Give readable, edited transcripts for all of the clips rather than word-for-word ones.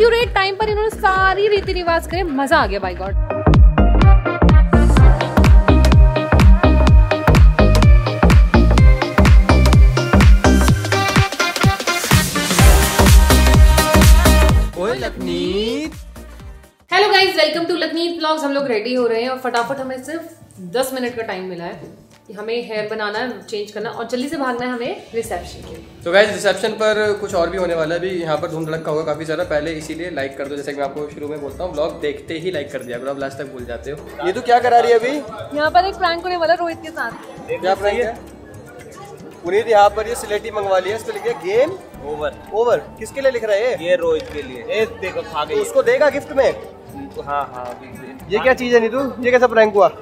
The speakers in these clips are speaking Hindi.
एक्यूरेट टाइम पर इन्होंने सारी रीति रिवाज करे, मजा आ गया by God. Hello guys, welcome to Lakhneet vlogs. हम लोग रेडी हो रहे हैं और फटाफट हमें सिर्फ 10 मिनट का टाइम मिला है कि हमें हेयर बनाना है, चेंज करना और जल्दी से भागना है हमें रिसेप्शन के। तो गाइज रिसेप्शन पर कुछ और भी होने वाला है। अभी यहाँ पर धूम धड़का होगा काफी सारा, पहले इसीलिए लाइक कर दो। जैसे कि मैं आपको शुरू में बोलता हूँ, व्लॉग देखते ही लाइक कर दिया करो, आप लास्ट तक भूल जाते हो। ये तो क्या करा रही है अभी? यहाँ पर एक प्रैंक होने वाला रोहित के साथ। क्या प्रैंक है? पुनीत यहाँ पर ये स्लेटी मंगवा लिया, इस पे लिख दिया गेम ओवर। ओवर किसके लिए लिख रहा है ये? रोहित के लिए। ये देखो खा गई। उसको देगा गिफ्ट में? हाँ हाँ। ये क्या चीज है नीतू? ये कैसा प्रैंक हुआ?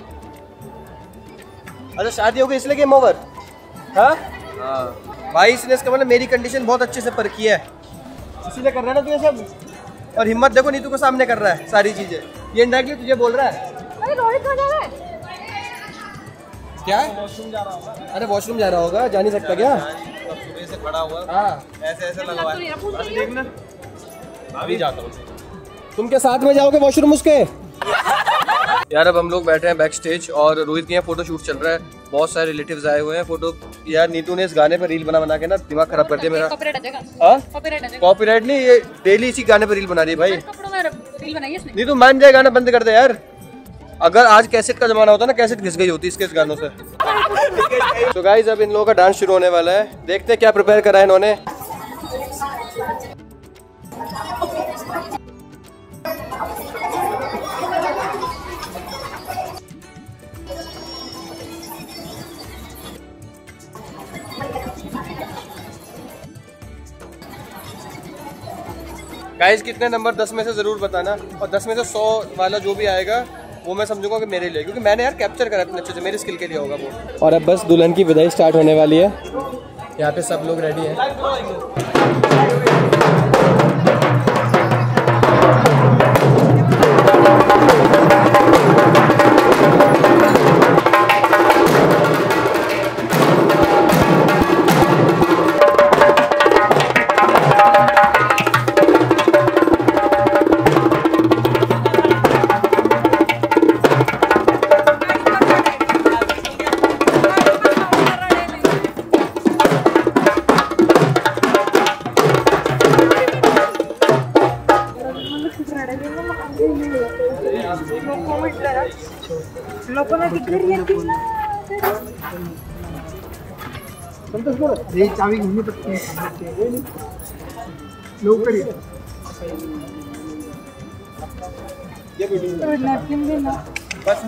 अच्छा शादी हो गई इसलिए गेम ओवर? हाँ भाई, इसने इसका मतलब मेरी कंडीशन बहुत अच्छे से परखी है, इसीलिए कर रहा है ना तू ये सब। और हिम्मत देखो नीतू को सामने कर रहा है सारी चीजें। ये इंडायरेक्टली तुझे बोल रहा है। अरे रोहित कहाँ जा रहा है? क्या? वॉशरूम जा रहा होगा। अरे वॉशरूम जा रहा होगा, जा नहीं सकता क्या? सुबह से खड़ा हुआ। हाँ ऐसे ऐसे लगा है। देखना अभी जाता हूँ। तुम क्या साथ में जाओगे वॉशरूम उसके? यार अब हम लोग बैठे हैं बैक स्टेज और रोहित के यहाँ फोटो शूट चल रहा है। बहुत सारे रिलेटिव्स आए हुए हैं। फोटो यार नीतू ने इस गाने पर रील बना के ना दिमाग खराब कर दिया मेरा। कॉपीराइट नहीं, ये डेली इसी गाने पर रील बना रही है भाई। नीतू मान जाए, गाना बंद कर दे यार। अगर आज कैसेट का जमाना होता ना, कैसेट घिस गई होती इसके इस गानों से। तो गाइज अब इन लोगों का डांस शुरू होने वाला है, देखते हैं क्या प्रिपेयर करा है इन्होंने। गाइज कितने नंबर 10 में से जरूर बताना, और 10 में से 100 वाला जो भी आएगा वो मैं समझूंगा कि मेरे लिए, क्योंकि मैंने यार कैप्चर करा इतने अच्छे से, मेरे स्किल के लिए होगा वो। और अब बस दुल्हन की विदाई स्टार्ट होने वाली है। यहाँ पे सब लोग रेडी हैं। चाबी घूमनी पड़ती है लोग करिए। नैपकिन देना बस।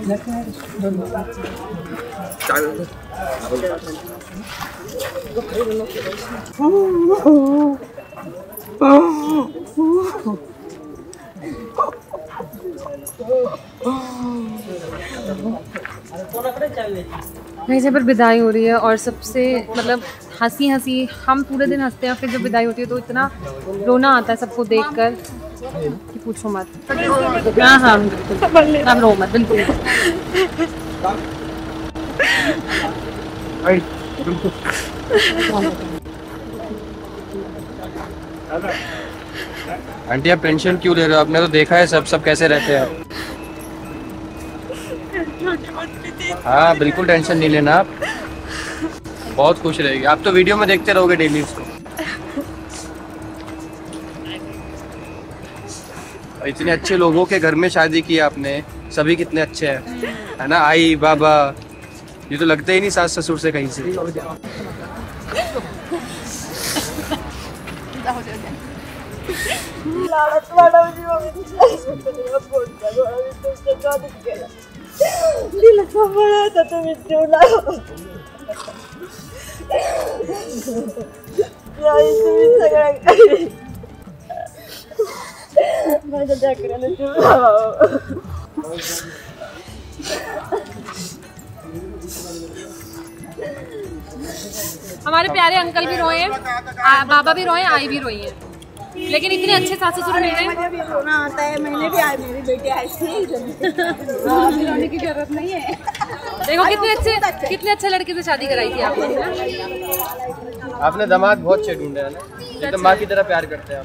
वैसे पर विदाई हो रही है और सबसे मतलब हंसी हंसी, हम पूरे दिन हंसते हैं, फिर जब विदाई होती है तो इतना रोना आता है सबको देखकर कि पूछो मत। हाँ हाँ अब रो मत बिल्कुल। आंटी आप टेंशन क्यों ले रहे हो? आपने तो देखा है सब कैसे रहते हैं। हाँ बिल्कुल टेंशन नहीं लेना, आप बहुत खुश रहेगी। आप तो वीडियो में देखते रहोगे डेली उसको। इतने अच्छे लोगों के घर में शादी की आपने, सभी कितने अच्छे हैं, है ना? आई बाबा, ये तो लगते ही नहीं सास ससुर से कहीं से। हमारे प्यारे अंकल भी रोए हैं, बाबा भी रोए, आई भी रोई है, लेकिन इतने अच्छे सास ससुर मिल रहे हैं। मुझे भी रोना आता है, मैंने भी आज मेरी बेटी आई थी, रोने की जरूरत नहीं है। देखो कितने अच्छे लड़के से शादी कराई थी आपने। आपने दामाद बहुत अच्छे ढूंढे हैं ना, एकदम माँ की तरह प्यार करते हैं आप।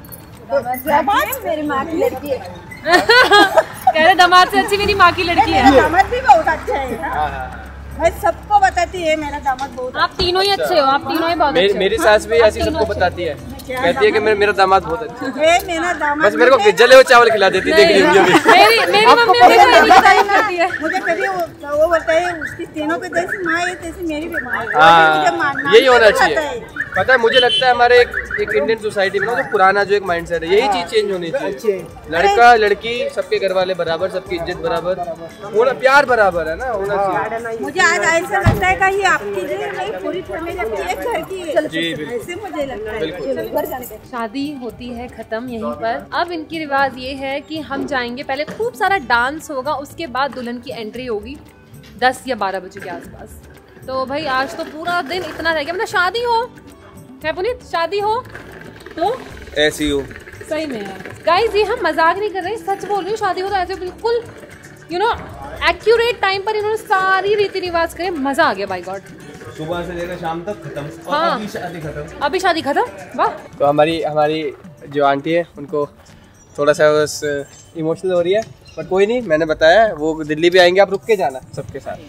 मेरी माँ की लड़की है। कह रहे दामाद से अच्छी मेरी माँ की लड़की है। मेरा दामाद भी बहुत अच्छा है। मैं सबको बताती है मेरा दामाद बहुत। आप तीनों ही अच्छे हो, आप तीनों ही बहुत अच्छे हो। मेरी सास भी ऐसी सबको बताती है, कहती है कि मेरा दामाद बहुत अच्छा है। मेरा दामाद बस मेरे को जले हुए चावल खिला देती, देख रही मुझे भी। मेरी मम्मी मुझे यही तारीफ करती है। मुझे कभी वो बताए उसकी तीनों पे जैसी माँ है तैसी मेरी भी माँ है। हाँ, यही होना चाहिए। पता है मुझे लगता है हमारे एक इंडियन सोसाइटी में ना जो पुराना जो एक माइंडसेट है, यही चीज चेंज होनी चाहिए। लड़का लड़की सबके घर वाले बराबर, सबकी इज्जत बराबर, होना प्यार बराबर है ना, होना चाहिए। मुझे आज ऐसा लगता है कि आपकी जो नहीं पूरी फैमिली अपनी एक घर की है। जी ऐसे मुझे लगता है। शादी होती है खत्म यहीं पर। अब इनकी रिवाज ये है कि हम जाएंगे, पहले खूब सारा डांस होगा, उसके बाद दुल्हन की एंट्री होगी 10 या 12 बजे के आसपास। तो भाई आज तो पूरा दिन इतना रह गया, मतलब शादी हो है पुनीत, शादी हो तो ऐसी हो सही में है गाइस, ये हम मजाक नहीं कर रहे, सच बोल रही हूँ। शादी हो तो ऐसे बिल्कुल एक्यूरेट टाइम पर इन्होंने सारी रीति रिवाज करे, मजा आ गया बाय गॉड। सुबह से लेकर शाम तक खत्म। हाँ, अभी शादी खत्म, अभी शादी खत्म। वाह। तो हमारी जो आंटी है उनको थोड़ा सा बस इमोशनल हो रही है, पर कोई नहीं, मैंने बताया वो दिल्ली भी आएंगे, आप रुक के जाना सबके साथ,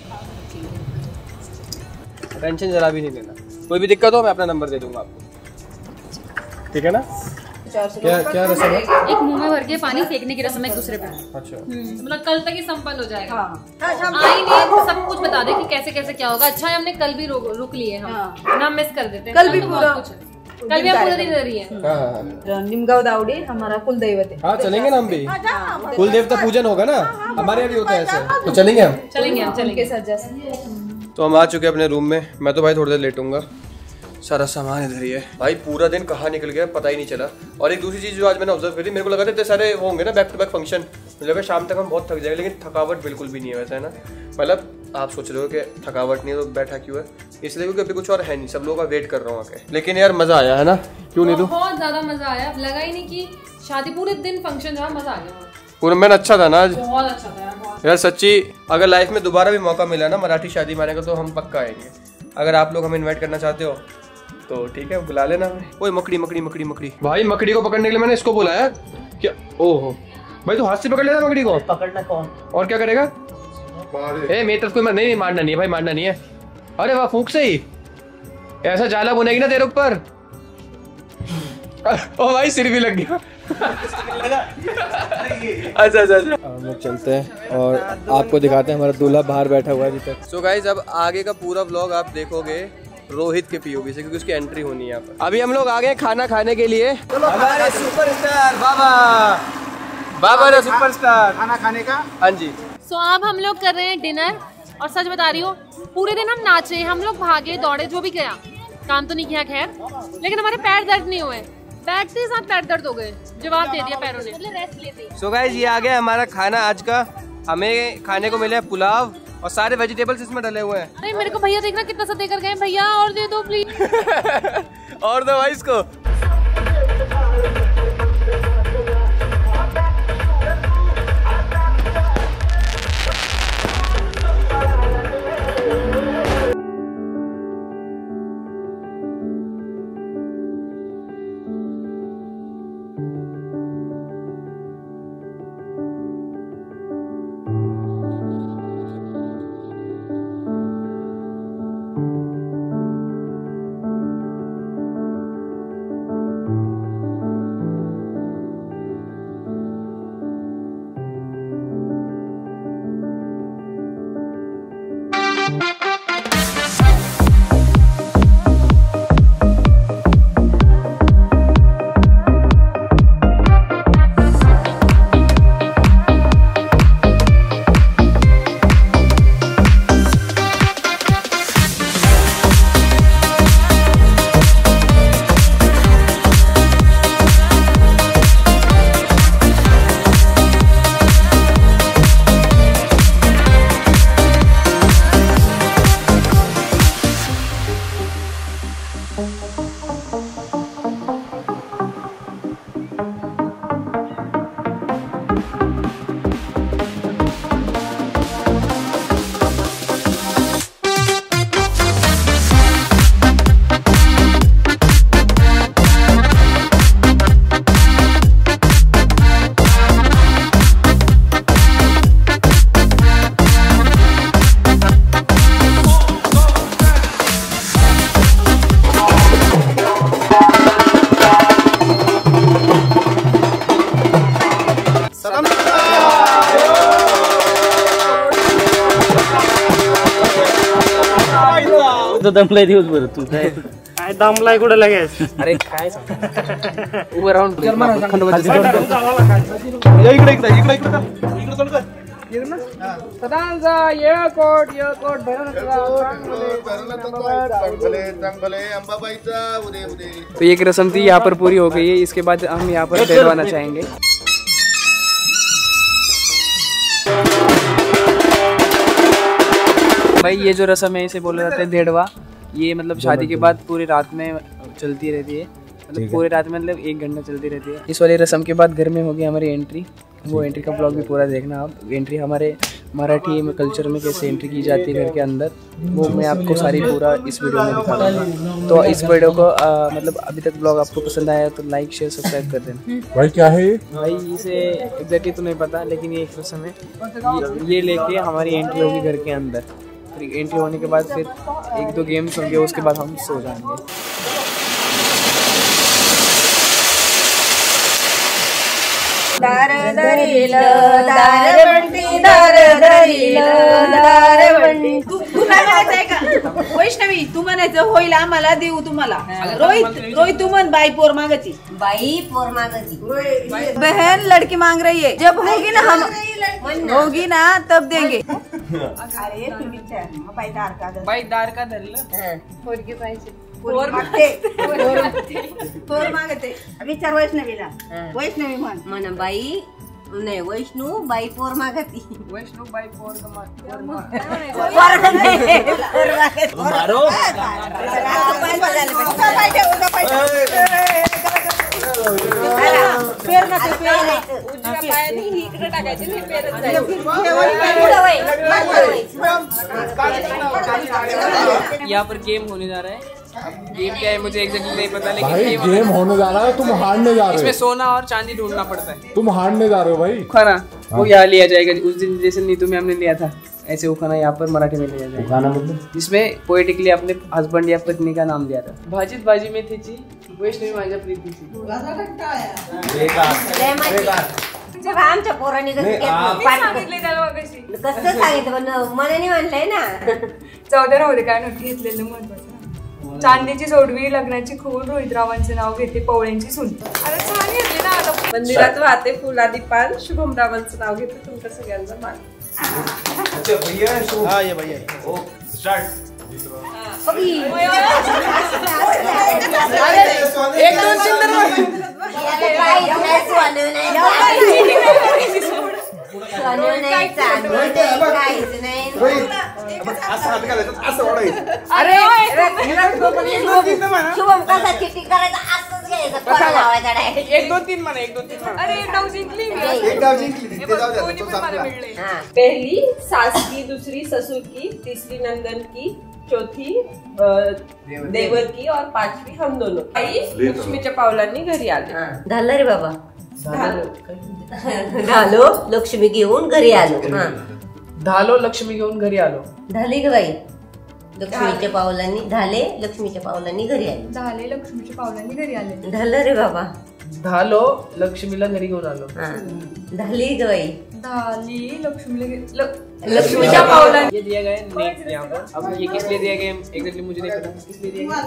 टेंशन जरा भी नहीं लेना। कोई भी दिक्कत हो मैं अपना नंबर दे दूंगा आपको, ठीक है ना? क्या रस्म है? एक मुंह में भर के पानी फेंकने की रस्म है एक दूसरे पे। अच्छा, मतलब कल तक ही संपन्न हो जाएगा। आई नहीं तो सब कुछ बता दे कि कैसे कैसे क्या होगा। अच्छा है हमने कल भी रुक लिए, हम ना मिस कर देते हैं। कल भी तो पूरा बहुत कुछ है। कल भी हम पूरा दिन रही है। निमगांव दावड़ी हमारा कुल दैवत है। हाँ चलेंगे ना हम भी, कुल देवता पूजन होगा ना, हमारे यहाँ भी होता है ऐसे, तो चलेंगे हम। चलेंगे। तो हम आ चुके हैं अपने रूम में। मैं तो भाई थोड़ी देर लेटूंगा, सारा सामान इधर ही है। भाई पूरा दिन कहाँ निकल गया पता ही नहीं चला। और एक दूसरी चीज़ जो आज मैंने ऑब्जर्व करी, मेरे को लगा था इतने सारे वो होंगे ना बैक टू बैक फंक्शन, मुझे लगा शाम तक हम बहुत थक जाएंगे, लेकिन थकावट बिल्कुल भी नहीं है वैसा, है ना? मतलब आप सोच रहे हो कि थकावट नहीं है तो बैठा क्यों है, इसलिए क्योंकि अभी कुछ और है नहीं, सब लोगों का वेट कर रहा हूँ आके। लेकिन यार मज़ा आया है ना, क्यों नहीं? बहुत ज़्यादा मज़ा आया, लगा ही नहीं कि शादी पूरे दिन फंक्शन रहा, मज़ा आ गया पूरा। मैंने अच्छा था ना आज, बहुत अच्छा था यार सच्ची। अगर लाइफ में दोबारा भी मौका मिला ना मराठी शादी मारने का तो हम पक्का आएंगे। अगर आप लोग हमें इनवाइट करना चाहते हो तो ठीक है, बुला लेना हमें। ओए मकड़ी मकड़ी मकड़ी मकड़ी, भाई मकड़ी को पकड़ने के लिए मैंने इसको बुलाया क्या? ओहो भाई, तो हाथ से पकड़ लेना मकड़ी को। पकड़ना कौन और क्या करेगा? मेरी तरफ कोई नहीं, मारना नहीं है भाई, मारना नहीं है। अरे वाह, फूंक से ही ऐसा जाला बुनेगी ना तेरे ऊपर। ओ भाई सिर भी लग गया। अच्छा हम लोग चलते हैं और आपको दिखाते हैं हमारा दूल्हा बाहर बैठा हुआ है अभी तक। सो गाइस अब आगे का पूरा व्लॉग आप देखोगे रोहित के पीओवी से, क्योंकि उसकी एंट्री होनी है यहाँ पर। अभी हम लोग आ गए खाना खाने के लिए। हमारे सुपरस्टार बाबा ने सुपरस्टार खाना खाने का। हाँ जी। सो अब हम लोग कर रहे हैं डिनर, और सच बता रही हूँ पूरे दिन हम नाचे, हम लोग भागे दौड़े, जो भी किया, काम तो नहीं किया खैर, लेकिन हमारे पैर दर्द नहीं हुए। बैठते ही साथ पैर दर्द हो गए, जवाब दे दिया पैरों ने, रेस्ट लेते। सो गाइस ये आ गया हमारा खाना आज का। हमें खाने को मिला पुलाव और सारे वेजिटेबल्स इसमें डले हुए हैं। अरे मेरे को भैया देखना कितना सा देकर गए, भैया और दे दो प्लीज। और दो भाई इसको। दमलाय दिवसभर तू काय दमलाय कुठे लगेच. अरे काय उभं राहून इकडे तो ये एक रस्म थी यहाँ पर पूरी हो गई है। इसके बाद हम यहाँ पर डेढ़वाना चाहेंगे। भाई ये जो रस्म है इसे बोला जाता है डेढ़वा। ये मतलब शादी के बाद पूरी रात में चलती रहती है, मतलब पूरी रात में मतलब 1 घंटा चलती रहती है। इस वाली रस्म के बाद घर में होगी हमारी एंट्री। वो एंट्री का ब्लॉग भी पूरा देखना आप। एंट्री हमारे मराठी में कल्चर में कैसे एंट्री की जाती है घर के अंदर, वो मैं आपको सारी पूरा इस वीडियो में दिखा दूँगा। तो इस वीडियो को मतलब अभी तक ब्लॉग आपको पसंद आया तो लाइक शेयर सब्सक्राइब कर देना। भाई क्या है ये? भाई इसे एग्जैक्टली तो नहीं पता, लेकिन ये एक रस्म है। ये लेके हमारी एंट्री होगी घर के अंदर। फिर एंट्री होने के बाद फिर 1-2 गेम्स होंगे, उसके बाद हम सो जाएंगे। दार धरील दार बंटी दार धरील दार बंटी. तू काय म्हणायचंय का वैष्णवी? तू म्हणायचं होईल आम्हाला देऊ तुम्हाला. रोहित तू म्हण बाई पोर मागती. बाई पोर मागती. बहन लड़की मांग रही है, जब होगी ना हम होगी ना तब देंगे. अरे तुम्ही बाई दार का धरलं पोरगी पाहिजे. पोर मागते. विचार वैष्णवीला. वैष्णवी म्हण. म्हण बाई नाही वैष्णू बाई पोर मागती. वैष्णू बाई पोर मारो यहाँ पर गेम होने जा रहा है। गेम क्या है मुझे एग्जैक्टली नहीं पता, लेकिन भाई गेम होने जा रहा है, तुम हारने जा रहे इसमें हो. सोना और चांदी ढूंढना पड़ता है। तुम हारने जा रहे हो भाई. खाना वो यहाँ लिया जाएगा। उस दिन जैसे नीतू में हमने लिया था, ऐसे वो खाना यहाँ पर मराठी में लिया जाएगा। खाना मतलब जिसमें पोएटिकली अपने हस्बैंड या पत्नी का नाम लिया था। भाजीत भाजी में थी वैष्णवी माझ्या प्रीतीची. जेव्हा आमच्या पोरांनी कसं सांगितलं पण मनाने म्हणलंय ना. जाऊ दे राहू दे, काय नव्हतं घेतलेलं महत्वाचं. चांदीची जोडवी लग्नाची खून रोहितरावांचे नाव घेते पवळ्यांची सून. अरे छान घेतली ना. आता मंदिरात वाहते फुलादी पान शुभमरावांचं नाव घेते तुमच्या सगळ्यांचा मान. हाँ ये भैया ओ स्टार्ट. एक दोन चिंतन शुभम कसा चिट्टी करायचा असंच घ्यायचं. 1-2-3 म्हणा. 1-2-3 म्हणा. अरे एक डाव जिंकली मी. दोन्ही पण मला मिळले. पहली सास की, दूसरी ससुर की, तीसरी नंदन की, चौथी देवर की और 5वी हम दोनों. आई लक्ष्मीच्या पावलांनी घरी आले. झालं रे बाबा. झालो लक्ष्मी घेऊन घरी आलो. धालो लक्ष्मी घेऊन घरी आलो. झाली ग बाई. लक्ष्मीच्या पावलांनी झाले लक्ष्मीच्या पावलांनी घरी आले. झाले लक्ष्मीच्या पावलांनी घरी आले. झालं रे बाबा. धालो लक्ष्मीला घरी घेऊन आलो. झाली ग बाई. झाली लक्ष्मीला लक्ष्मीच्या पावलांनी. ये दिया गया नेक्स्ट यहाँ पर. अब ये किस लिए दिया गया एग्जैक्टली मुझे नहीं पता किस लिए दिया गया.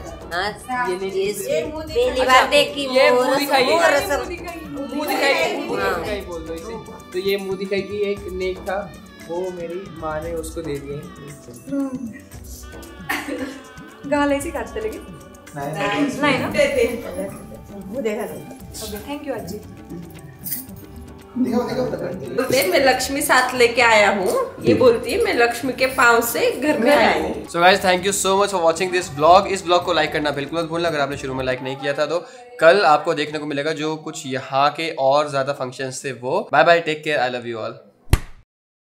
पहली बार देखी ये मुंह दिखाई मोर सब. मुंह दिखाई बोल दो इसे. तो ये मुंह दिखाई की एक नेक था, वो मेरी माँ ने उसको दे दिया. घालायची का आता लगेच? नाही ना. थँक्यू आजी. मैं लक्ष्मी साथ लेके आया हूँ. ये बोलती है मैं लक्ष्मी के पाँव से घर में आई हूँ. So guys thank you so much for watching this blog. इस ब्लॉग को लाइक करना बिल्कुल मत भूलना अगर आपने शुरू में लाइक नहीं किया था तो. कल आपको देखने को मिलेगा जो कुछ यहाँ के और ज्यादा फंक्शंस थे वो. Bye bye, take care, I love you all.